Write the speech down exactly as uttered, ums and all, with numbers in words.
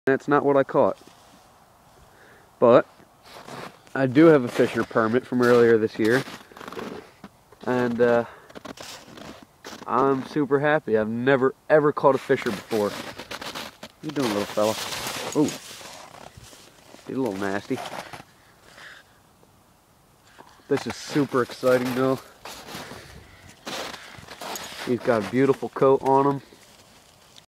That's not what I caught. But I do have a fisher permit from earlier this year, and uh, I'm super happy. I've never ever caught a fisher before. What you doing, little fella? Oh, he's a little nasty. This is super exciting though. He's got a beautiful coat on him.